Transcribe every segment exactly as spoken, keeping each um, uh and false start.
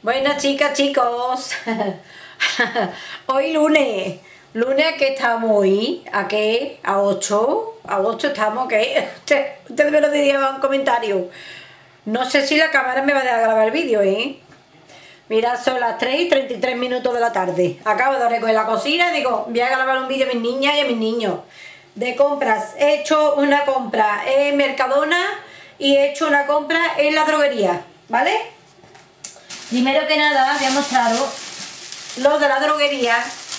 Bueno, chicas, chicos, hoy lunes, lunes que estamos hoy, ¿a qué? ¿A ocho? ¿A ocho estamos? ¿Qué? Ustedes usted me lo dirían en un comentario. No sé si la cámara me va a dejar grabar el vídeo, ¿eh? Mirad, son las tres y treinta y tres minutos de la tarde. Acabo de recoger la cocina y digo, voy a grabar un vídeo a mis niñas y a mis niños. De compras, he hecho una compra en Mercadona y he hecho una compra en la droguería, ¿vale? Primero que nada voy a mostraros los de la droguería.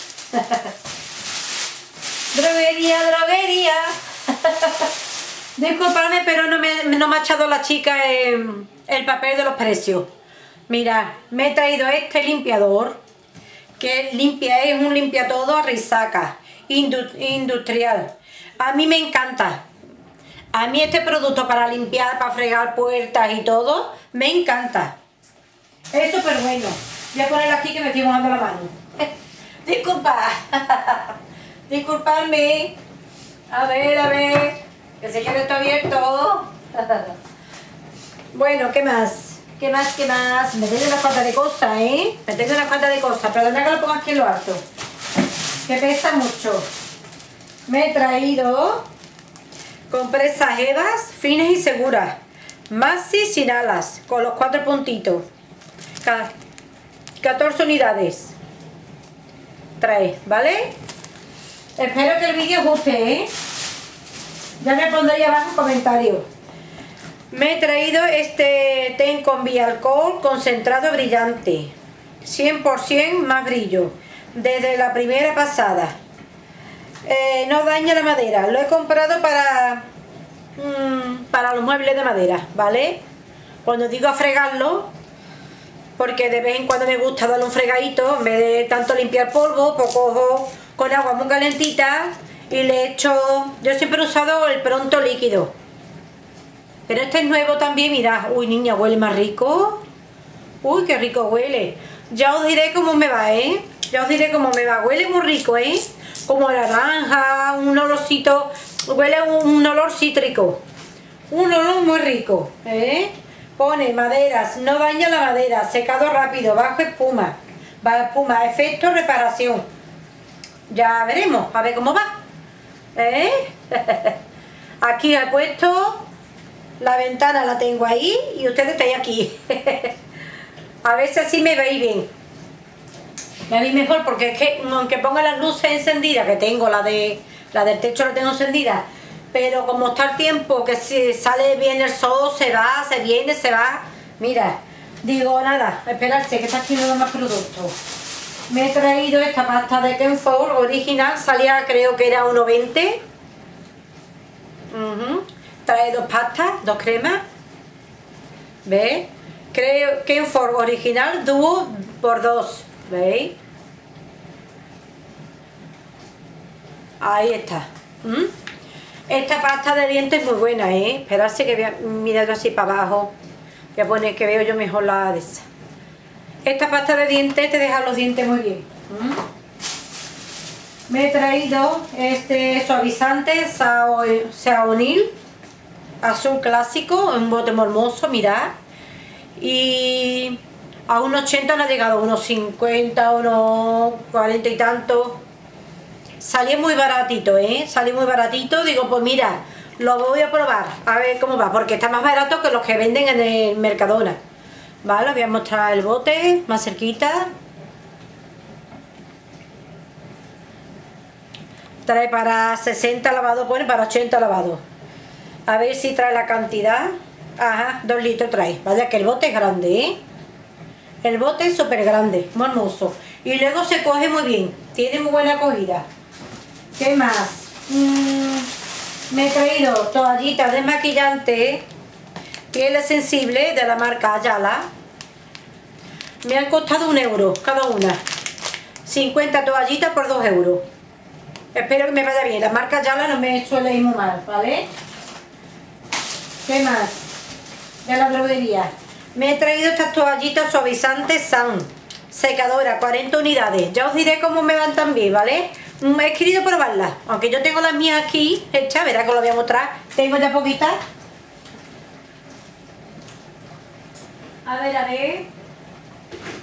Droguería, droguería. Disculpadme, pero no me, no me ha echado la chica el, el papel de los precios. Mira, me he traído este limpiador, que limpia, es un limpia todo a risaca, industrial. A mí me encanta. A mí este producto para limpiar, para fregar puertas y todo, me encanta. Es súper bueno. Voy a ponerlo aquí que me estoy mojando la mano. Disculpa. Disculpadme. A ver, a ver. Que se quede esto abierto. Bueno, ¿qué más? ¿Qué más? ¿Qué más? Me tengo una falta de cosas, ¿eh? Me tengo una falta de cosas. Perdona que lo ponga aquí en lo alto. Que pesa mucho. Me he traído compresas Evas finas y seguras. Maxi sin alas, con los cuatro puntitos. catorce unidades. Trae, ¿vale? Espero que el vídeo os guste, ¿eh? Ya me pondré ahí abajo en comentarios. Me he traído este ten con bialcohol concentrado brillante. cien por cien más brillo. Desde la primera pasada. Eh, no daña la madera. Lo he comprado para, mmm, para los muebles de madera, ¿vale? Cuando digo a fregarlo, porque de vez en cuando me gusta darle un fregadito, en vez de tanto limpiar polvo, pues cojo con agua muy calentita y le echo, yo siempre he usado el pronto líquido, pero este es nuevo también, mirad, uy niña, huele más rico, uy qué rico huele, ya os diré cómo me va, eh, ya os diré cómo me va, huele muy rico, eh, como naranja, un olorcito, huele un, un olor cítrico, un olor muy rico, eh. Pone maderas, no daña la madera, secado rápido, bajo espuma, bajo espuma, efecto reparación. Ya veremos, a ver cómo va. ¿Eh? Aquí he puesto la ventana, la tengo ahí y ustedes estáis aquí. A ver si así me veis bien. Me veis mejor porque es que aunque ponga las luces encendidas, que tengo la de la del techo la tengo encendida, pero como está el tiempo, que si sale bien el sol, se va, se viene, se va. Mira, digo, nada, esperarse que está haciendo más productos. Me he traído esta pasta de Kenford original, salía creo que era uno veinte. Uh-huh. Trae dos pastas, dos cremas. ¿Veis? Creo Kenford original, dúo por dos. ¿Veis? Ahí está. ¿Mm? Esta pasta de dientes es muy buena, ¿eh? Esperarse que voy a mirar así para abajo. Voy a poner que veo yo mejor la de esa. Esta pasta de dientes te deja los dientes muy bien. ¿Mm? Me he traído este suavizante Saonil azul clásico, un bote hermoso, mirad. Y a unos ochenta no ha llegado, unos cincuenta, unos cuarenta y tantos. Salí muy baratito, ¿eh? Salí muy baratito. Digo, pues mira, lo voy a probar, a ver cómo va, porque está más barato que los que venden en el Mercadona. Vale, voy a mostrar el bote más cerquita. Trae para sesenta lavados, pone para ochenta lavados. A ver si trae la cantidad. Ajá, dos litros trae. Vaya que el bote es grande, ¿eh? El bote es súper grande, muy hermoso. Y luego se coge muy bien, tiene muy buena acogida. ¿Qué más? Mm, me he traído toallitas desmaquillantes, pieles sensibles de la marca Ayala. Me han costado un euro cada una. cincuenta toallitas por dos euros. Espero que me vaya bien. La marca Ayala no me suele ir muy mal, ¿vale? ¿Qué más? De la droguería. Me he traído estas toallitas suavizantes Sun. Secadora, cuarenta unidades. Ya os diré cómo me van también, ¿vale? He querido probarlas. Aunque yo tengo las mías aquí hechas, verá que os lo voy a mostrar. Tengo ya poquitas. A ver, a ver.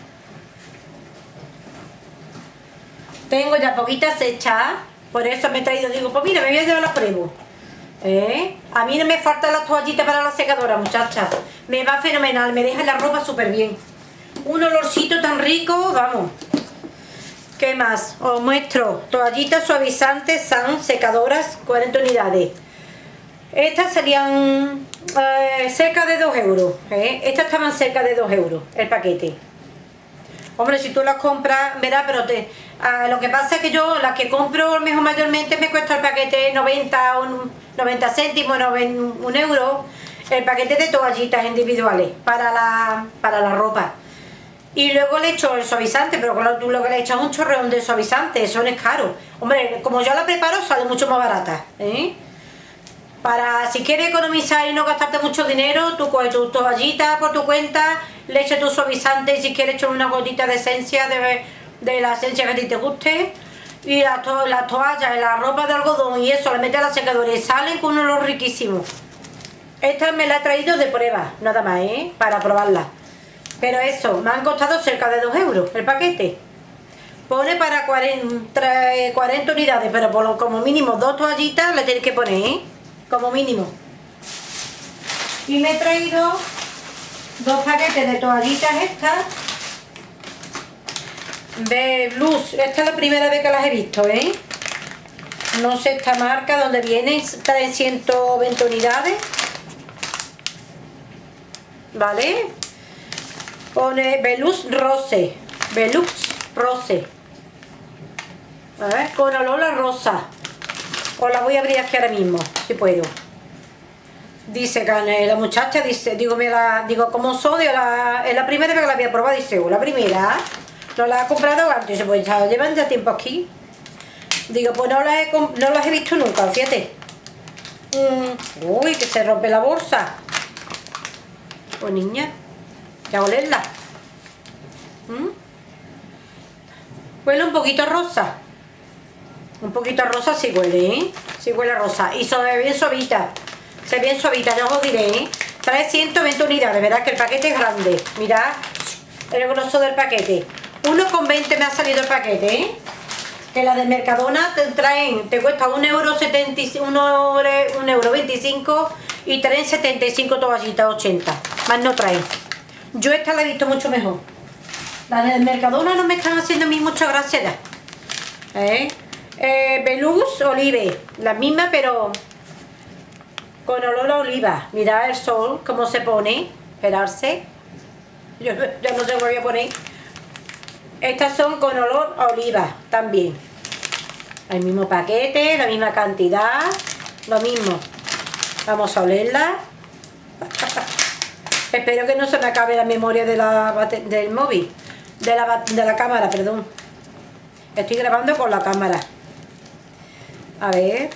Tengo ya poquitas hechas, por eso me he traído, digo, pues mira, me voy a llevar la prueba. ¿Eh? A mí no me faltan las toallitas para la secadora, muchachas. Me va fenomenal, me deja la ropa súper bien. Un olorcito tan rico, vamos. ¿Qué más? Os muestro toallitas suavizantes, San, secadoras, cuarenta unidades. Estas serían eh, cerca de dos euros. ¿eh? Estas estaban cerca de dos euros el paquete. Hombre, si tú las compras, verás, pero te, ah, lo que pasa es que yo las que compro mejor mayormente me cuesta el paquete noventa, un, noventa céntimos, un euro. El paquete de toallitas individuales para la, para la ropa. Y luego le echo el suavizante, pero claro, tú lo que le echas es un chorreón de suavizante, eso no es caro. Hombre, como yo la preparo, sale mucho más barata. ¿eh? Para, si quieres economizar y no gastarte mucho dinero, tú coges tu toallita por tu cuenta, le echas tu suavizante y si quieres echar una gotita de esencia, de, de la esencia que a ti te guste. Y las to la toallas y la ropa de algodón y eso, le metes a la secadora y salen con un olor riquísimo. Esta me la he traído de prueba, nada más, ¿eh? Para probarla. Pero eso, me han costado cerca de dos euros el paquete. Pone para cuarenta, cuarenta unidades, pero por lo, como mínimo dos toallitas le tenéis que poner, ¿eh? Como mínimo. Y me he traído dos paquetes de toallitas estas. De Blues. Esta es la primera vez que las he visto, ¿eh? No sé esta marca donde vienen, traen ciento veinte unidades. ¿Vale? Pone Velux Rose. Velux Rose. A ver, con olor a rosa. Os la voy a abrir aquí ahora mismo, si puedo. Dice que la muchacha, dice, digo, me la, digo, ¿cómo son? Digo, la, es la primera vez que la voy a probar, dice, oh, la primera. No la he comprado antes, dice, pues ya llevan ya tiempo aquí. Digo, pues no las he, no las he visto nunca, fíjate. Mm, uy, que se rompe la bolsa. Pues niña, ya olerla. ¿Mm? Huele un poquito rosa. Un poquito rosa sí huele, ¿eh? Sí huele a rosa. Y se ve bien suavita. Se ve bien suavita, ya os diré, ¿eh? Trae ciento veinte unidades, ¿verdad? Que el paquete es grande. Mirad el grosor del paquete. uno con veinte me ha salido el paquete, ¿eh? Que la de Mercadona te traen, te cuesta un euro setenta, un euro veinticinco y traen setenta y cinco toallitas, ochenta. Más no traen. Yo esta la he visto mucho mejor. Las de Mercadona no me están haciendo a mí mucha gracia ya. ¿Eh? Eh, Velux Olive, la misma pero con olor a oliva. Mirad el sol, cómo se pone. Esperarse. Yo, yo no sé qué voy a poner. Estas son con olor a oliva también. El mismo paquete, la misma cantidad, lo mismo. Vamos a olerla. Espero que no se me acabe la memoria de la, del móvil. De la, de la cámara, perdón. Estoy grabando con la cámara. A ver.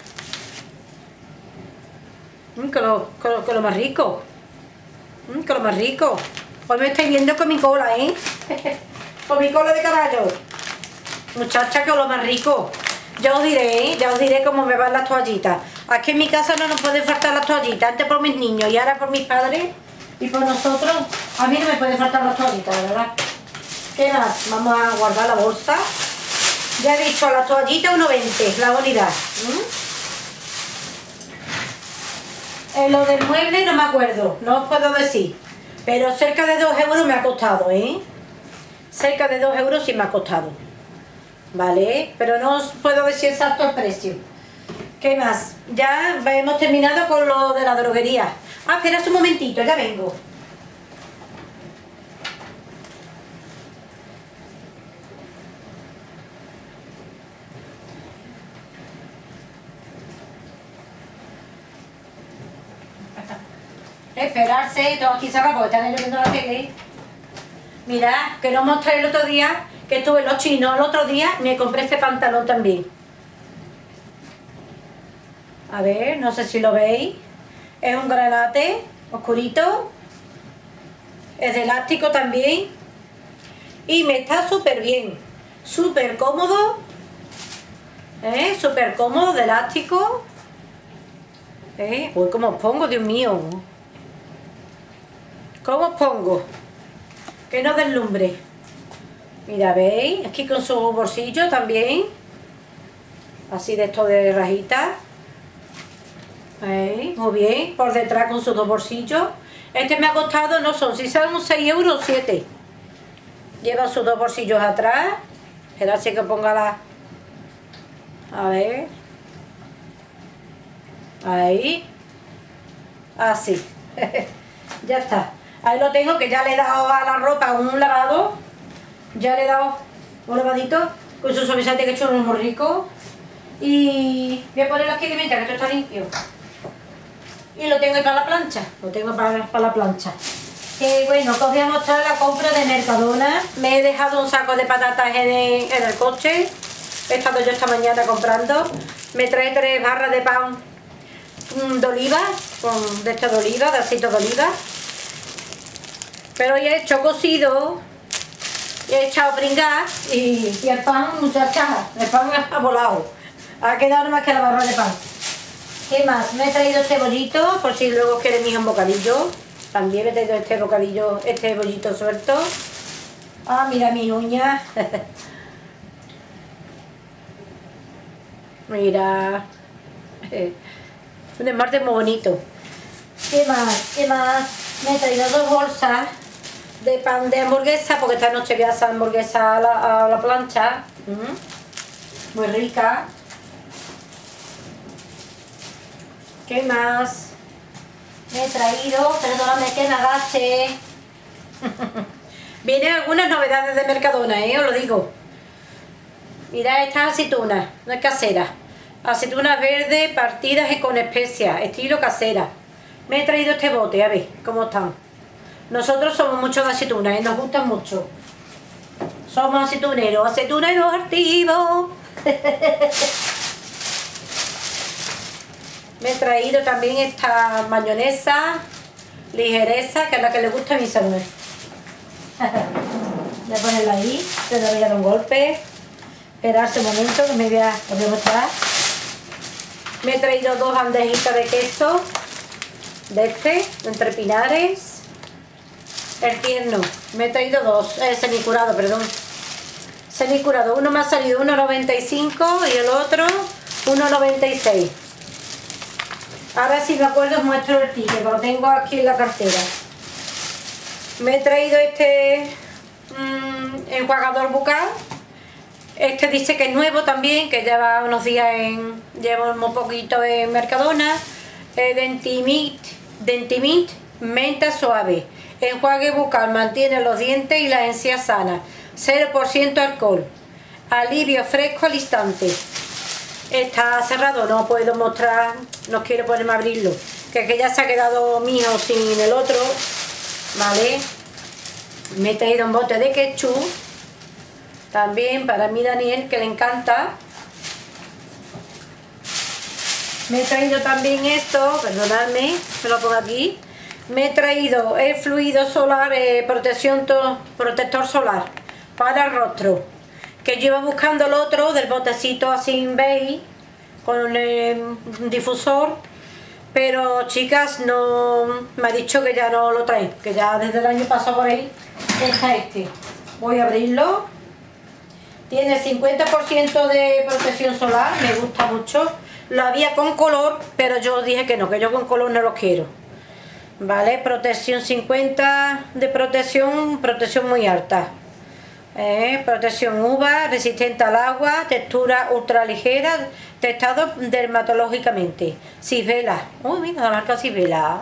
Mm, que, lo, que, lo, que lo más rico. Mm, que lo más rico. Hoy me estáis viendo con mi cola, ¿eh? Con mi cola de caballo. Muchacha, que lo más rico. Ya os diré, ¿eh? Ya os diré cómo me van las toallitas. Aquí en mi casa no nos pueden faltar las toallitas. Antes por mis niños y ahora por mis padres. Y por nosotros, a mí no me pueden faltar las toallitas, de verdad. ¿Qué más? Vamos a guardar la bolsa. Ya he dicho, la toallita uno veinte, la unidad. ¿Mm? En lo del mueble no me acuerdo, no os puedo decir. Pero cerca de dos euros me ha costado, ¿eh? Cerca de dos euros sí me ha costado. ¿Vale? Pero no os puedo decir exacto el precio. ¿Qué más? Ya hemos terminado con lo de la droguería. Ah, espera un momentito, ya vengo. Esperarse, todo aquí cerrado porque están lloviendo la tele. Mirad, que no mostré el otro día, que estuve en los chinos el otro día, me compré este pantalón también. A ver, no sé si lo veis. Es un granate oscurito. Es de elástico también. Y me está súper bien. Súper cómodo. ¿Eh? Súper cómodo, de elástico. ¿Eh? Uy, ¿cómo os pongo? Dios mío. ¿Cómo os pongo? Que no deslumbre. Mira, ¿veis? Aquí con su bolsillo también. Así de esto de rajitas. ¿Veis? Muy bien. Por detrás con sus dos bolsillos. Este me ha costado, no son, si son seis euros o siete. Lleva sus dos bolsillos atrás. Espera así que ponga la... A ver. Ahí. Así. Ya está. Ahí lo tengo, que ya le he dado a la ropa un lavado. Ya le he dado un lavadito con su suavizante que he hecho unos muy rico. Y voy a ponerlo aquí de mientras que esto está limpio. Y lo tengo ahí para la plancha. Lo tengo para, para la plancha. Que bueno, que os voy a mostrar la compra de Mercadona. Me he dejado un saco de patatas en el, en el coche. He estado yo esta mañana comprando. Me trae tres barras de pan de oliva, con de esto de oliva, de aceite de oliva. Pero ya he hecho cocido, y he echado pringar y, y el pan, muchachas, el pan ha volado. Ha quedado más que la barra de pan. ¿Qué más? Me he traído este bollito, por si luego quiere mi hijo un bocadillo. También me he traído este bocadillo, este bollito suelto. Ah, mira mis uñas. Mira. Un esmalte muy bonito. ¿Qué más? ¿Qué más? Me he traído dos bolsas de pan de hamburguesa, porque esta noche voy a hacer hamburguesa a la, a la plancha. Mm. Muy rica. ¿Qué más? Me he traído, perdóname que me agache. Vienen algunas novedades de Mercadona, ¿eh? Os lo digo. Mirad estas aceitunas, no es casera. Aceitunas verdes partidas y con especias, estilo casera. Me he traído este bote, a ver cómo están. Nosotros somos muchos de aceitunas, ¿eh? Nos gustan mucho. Somos aceituneros, aceituneros activos. Me he traído también esta mayonesa ligereza, que es la que le gusta a mi salud. Voy a ponerla ahí, le voy a dar un golpe. Esperarse un momento que me voy a, os voy a mostrar. Me he traído dos bandejitas de queso de este, entre pinares. El tierno, me he traído dos, eh, semicurado, perdón. Semicurado, uno me ha salido uno noventa y cinco y el otro uno noventa y seis. Ahora si me acuerdo os muestro el ticket, que lo tengo aquí en la cartera. Me he traído este mmm, enjuagador bucal. Este dice que es nuevo también, que lleva unos días en... lleva muy poquito en Mercadona. Eh, Dentimint, Dentimint, menta suave. Enjuague bucal, mantiene los dientes y las encías sanas. cero por ciento alcohol. Alivio fresco al instante. Está cerrado, no puedo mostrar, no quiero ponerme a abrirlo. Que es que ya se ha quedado mío sin el otro. Vale. Me he traído un bote de ketchup. También para mi Daniel, que le encanta. Me he traído también esto, perdonadme, me lo pongo aquí. Me he traído el fluido solar, eh, protección to, protector solar para el rostro. Que yo iba buscando el otro del botecito así beige, con el difusor. Pero chicas, no me ha dicho que ya no lo trae, que ya desde el año pasado por ahí está este. Voy a abrirlo. Tiene cincuenta por ciento de protección solar, me gusta mucho. Lo había con color, pero yo dije que no, que yo con color no lo quiero. Vale, protección cincuenta de protección, protección muy alta. Eh, protección uva, resistente al agua, textura ultra ligera, testado dermatológicamente. Cisbela. Uy, mira la marca Cisbela.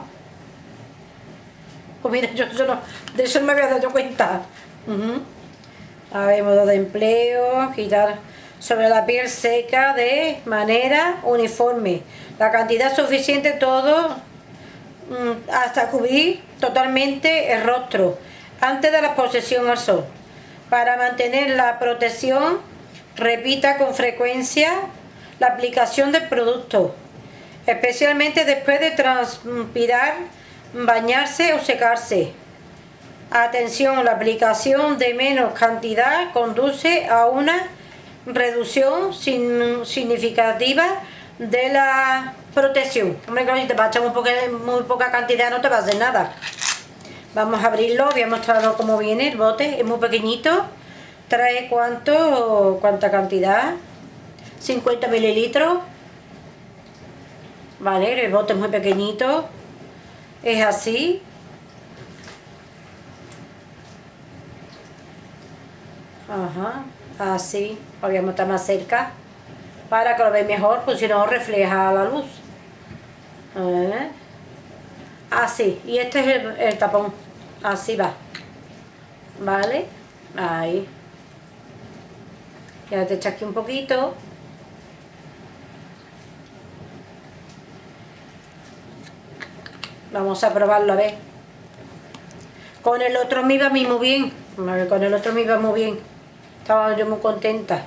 Pues mira, yo, yo no, de eso no me había dado cuenta. Uh-huh. A ver, modo de empleo, quitar sobre la piel seca de manera uniforme. La cantidad suficiente todo mmm, hasta cubrir totalmente el rostro antes de la exposición al sol. Para mantener la protección, repita con frecuencia la aplicación del producto, especialmente después de transpirar, bañarse o secarse. Atención, la aplicación de menos cantidad conduce a una reducción sin, significativa de la protección. Hombre, claro, si te vas a echar muy poca, muy poca cantidad no te va a hacer nada. Vamos a abrirlo, voy a mostraros cómo viene el bote, es muy pequeñito. trae cuánto, cuánta cantidad, cincuenta mililitros, vale, el bote es muy pequeñito, es así. Ajá, así, voy a estar más cerca para que lo veáis mejor, pues si no refleja la luz. A ver. Así, y este es el, el tapón, así va, vale, ahí. Ya te echas aquí un poquito. Vamos a probarlo a ver. Con el otro me iba muy bien, con el otro me iba muy bien, estaba yo muy contenta.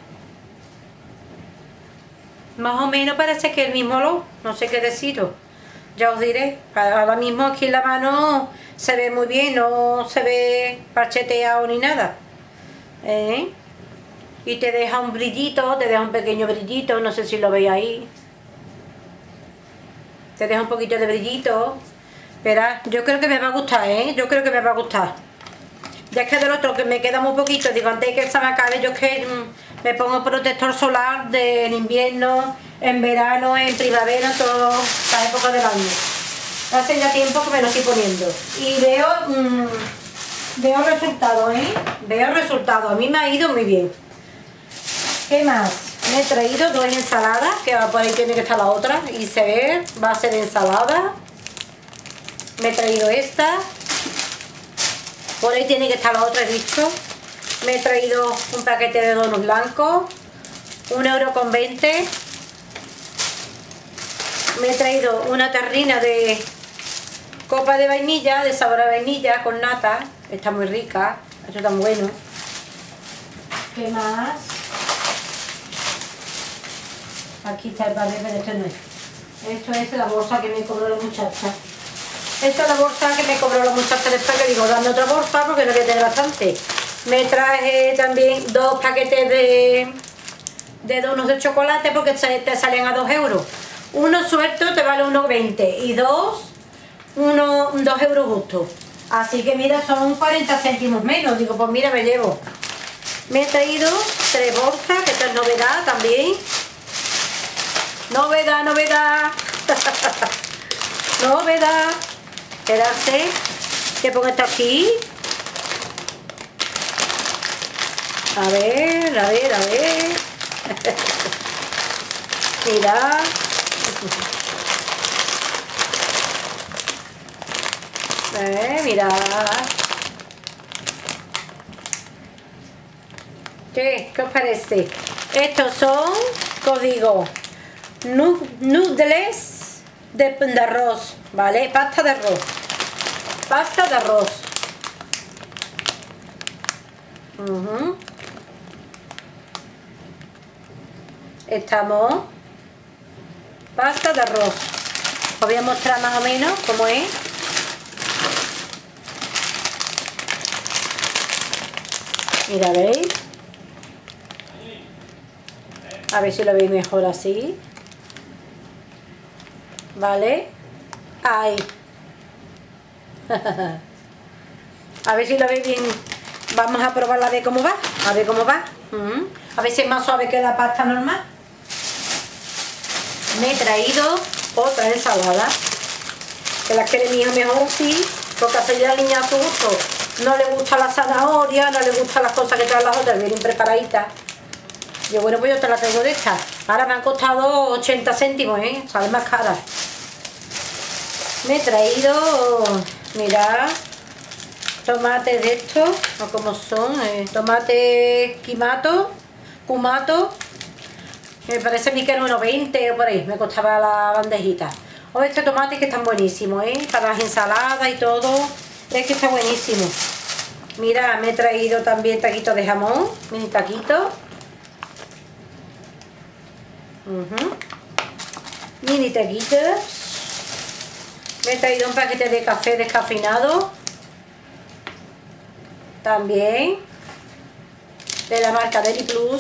Más o menos parece que el mismo olor, no sé qué deciros. Ya os diré, ahora mismo aquí en la mano se ve muy bien, no se ve parcheteado ni nada. ¿Eh? Y te deja un brillito, te deja un pequeño brillito, no sé si lo veis ahí. Te deja un poquito de brillito. Verás, yo creo que me va a gustar, ¿eh? Yo creo que me va a gustar. Ya es que del otro que me queda muy poquito, digo, antes de que se me acabe, yo es que mmm, me pongo protector solar de, en invierno, en verano, en primavera, en toda la época del año. Hace ya tiempo que me lo estoy poniendo. Y veo, mmm, veo resultados, ¿eh? Veo resultados. A mí me ha ido muy bien. ¿Qué más? Me he traído dos ensaladas, que por ahí tiene que estar la otra, y se ve, va a ser ensalada. Me he traído esta. Por ahí tiene que estar la otra, he dicho. Me he traído un paquete de donuts blancos, un euro con veinte. Me he traído una terrina de copa de vainilla, de sabor a vainilla con nata. Está muy rica, esto está bueno. ¿Qué más? Aquí está el papel, pero esto no es. Esto es la bolsa que me cobró la muchacha. Esta es la bolsa que me cobró la muchacha después, que digo, dame otra bolsa porque no voy a tener bastante. Me traje también dos paquetes de, de donuts de chocolate porque te salen a dos euros. Uno suelto te vale uno veinte y dos, uno, dos euros justo. Así que mira, son cuarenta céntimos menos. Digo, pues mira, me llevo. Me he traído tres bolsas, que esta es novedad también. Novedad, novedad. Novedad. Esperarse que ponga esto aquí. A ver, a ver, a ver. Mira. Eh, mira. ¿Qué? ¿Qué os parece? Estos son, ¿qué os digo? Noodles de, de arroz, ¿vale? Pasta de arroz. Pasta de arroz. Uh-huh. Estamos. Pasta de arroz. Os voy a mostrar más o menos cómo es. Mira, ¿veis? A ver si lo veis mejor así. ¿Vale? Ahí. A ver si lo veis bien. Vamos a probarla a ver cómo va. A ver cómo va. Uh-huh. A ver si es más suave que la pasta normal. Me he traído otra ensalada. Que la quiere mi hijo mejor así. Porque hace ya la niña a su gusto. No le gusta la zanahoria, no le gustan las cosas que traen las otras, vienen preparaditas. Yo, bueno, pues yo te la traigo de esta. Ahora me han costado ochenta céntimos, ¿eh? Sale más cara. Me he traído, mirad, tomates de estos, o como son, eh, tomate quimato, cumato. Me parece a mí que era uno veinte o por ahí, me costaba la bandejita. O este tomate que están buenísimos, ¿eh? Para las ensaladas y todo. Es que está buenísimo. Mira, me he traído también taquitos de jamón, mini taquitos. Uh-huh. Mini taquitos. Me he traído un paquete de café descafeinado. También. De la marca Deli Plus.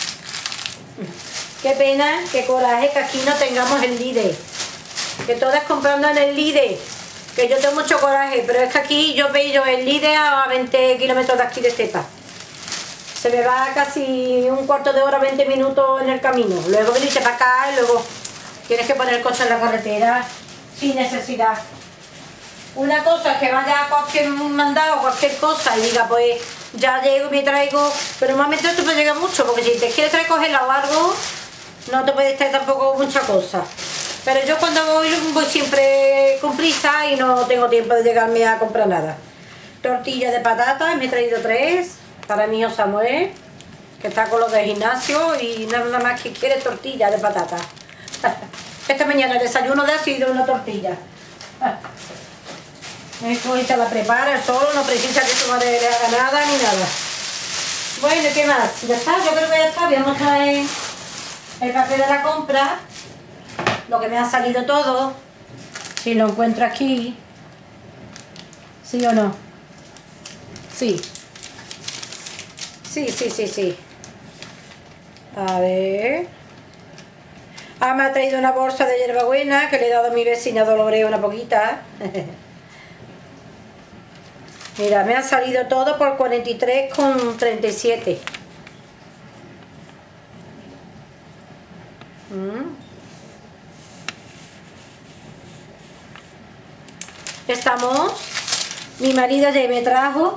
Qué pena, qué coraje que aquí no tengamos el Lidl. Que todas comprando en el Lidl. Que yo tengo mucho coraje, pero es que aquí yo veo el Lidl a veinte kilómetros de aquí de Estepa. se me va casi un cuarto de hora, veinte minutos en el camino. Luego venirte para acá y luego tienes que poner el coche en la carretera sin necesidad. Una cosa es que vaya a cualquier mandado, cualquier cosa y diga, pues ya llego y me traigo, pero normalmente no te puede llegar mucho, porque si te quieres traer cogerla o algo, no te puedes traer tampoco mucha cosa. Pero yo cuando voy, voy siempre con prisa y no tengo tiempo de llegarme a comprar nada. Tortillas de patatas, me he traído tres para mi hijo Samuel, que está con los del gimnasio y nada más que quiere tortillas de patatas. Esta mañana el desayuno de ha sido una tortilla. Esto se la prepara el solo, no precisa que su madre le haga nada ni nada. Bueno, ¿qué más? Ya está, yo creo que ya está. Voy a mostrar el, el papel de la compra, lo que me ha salido todo. Si lo encuentro aquí. ¿Sí o no? Sí. Sí, sí, sí, sí. A ver. Ah, me ha traído una bolsa de hierbabuena que le he dado a mi vecina Dolores una poquita. Mira, me ha salido todo por cuarenta y tres con treinta y siete. Mm. Estamos. Mi marido ya me trajo.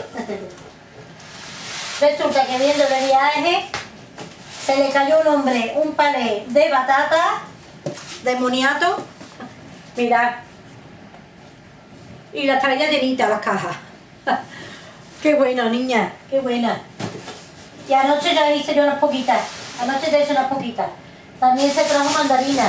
Resulta que viendo de viaje se le cayó un hombre un palé de batata, de moniato. Mirad. Y la traía llenita las cajas. Qué buena, niña, qué buena. Y anoche ya hice yo unas poquitas. Anoche ya hice unas poquitas. También se trajo mandarinas.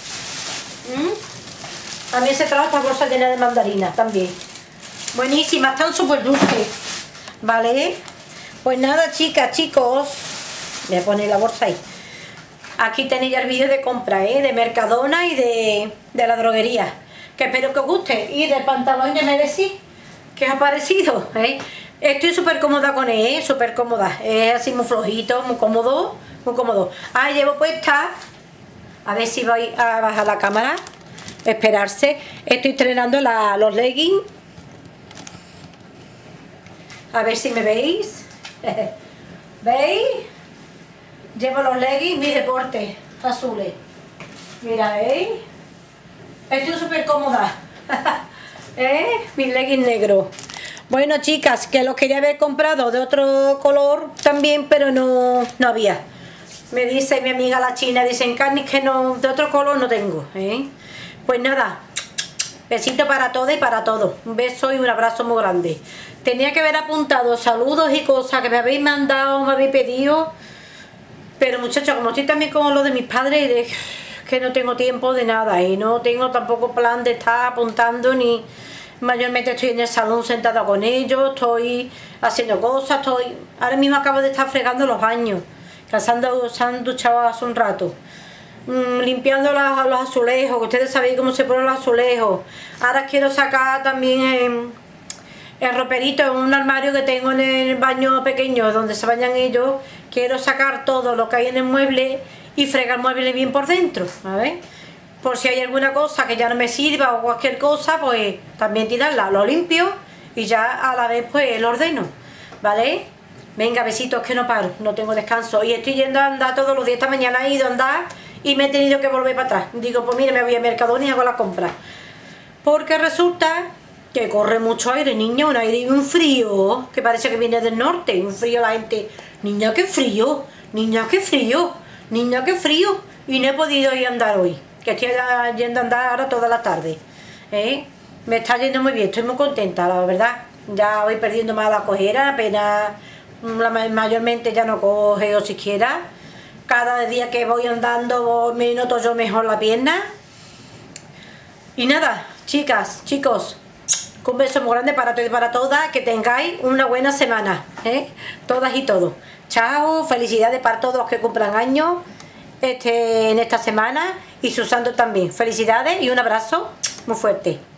¿Mm? También se trajo esta bolsa llena de mandarinas también. Buenísimas, están súper dulces. ¿Vale? Pues nada, chicas, chicos. Voy a poner la bolsa ahí. Aquí tenéis ya el vídeo de compra, ¿eh? De Mercadona y de, de la droguería. Que espero que os guste. Y del pantalón ya me decís qué os ha parecido, ¿eh? Estoy súper cómoda con él, ¿eh? Súper cómoda. Es así muy flojito, muy cómodo, muy cómodo. Ah, llevo puesta. A ver si voy a bajar la cámara. Esperarse. Estoy estrenando la, los leggings. A ver si me veis. ¿Veis? Llevo los leggings, mi deporte, azules. Mira, ¿veis? Estoy súper cómoda. ¿Eh? Mi legging negro. Bueno, chicas, que los quería haber comprado de otro color también, pero no, no había. Me dice mi amiga la china, dicen Carni, que no, de otro color no tengo, ¿eh? Pues nada, besito para todos y para todos. Un beso y un abrazo muy grande. Tenía que haber apuntado saludos y cosas que me habéis mandado, me habéis pedido. Pero muchachos, como estoy también con lo de mis padres, de que no tengo tiempo de nada y no tengo tampoco plan de estar apuntando, ni mayormente estoy en el salón sentada con ellos, estoy haciendo cosas, estoy ahora mismo acabo de estar fregando los baños, que se han, se han duchado hace un rato, mm, limpiando los, los azulejos, que ustedes sabéis cómo se ponen los azulejos. Ahora quiero sacar también el, el roperito en un armario que tengo en el baño pequeño donde se bañan ellos. Quiero sacar todo lo que hay en el mueble y fregar el mueble bien por dentro, a ver, por si hay alguna cosa que ya no me sirva o cualquier cosa, pues también tirarla, lo limpio y ya a la vez pues lo ordeno, ¿vale? Venga, besitos, que no paro, no tengo descanso y estoy yendo a andar todos los días. Esta mañana he ido a andar y me he tenido que volver para atrás. Digo, pues mire, me voy a Mercadona y hago la compra, porque resulta que corre mucho aire, niña, un aire y un frío que parece que viene del norte, un frío. La gente, niña, qué frío, niña, qué frío, niña, qué frío, y no he podido ir a andar hoy, que estoy yendo a andar ahora toda la tarde, ¿eh? Me está yendo muy bien, estoy muy contenta, la verdad. Ya voy perdiendo más la cojera, apenas, la, mayormente ya no coge o siquiera. Cada día que voy andando me noto yo mejor la pierna. Y nada, chicas, chicos, un beso muy grande para todos y para todas, que tengáis una buena semana, ¿eh? Todas y todos. Chao, felicidades para todos los que cumplan años este, en esta semana y sus santos también. Felicidades y un abrazo muy fuerte.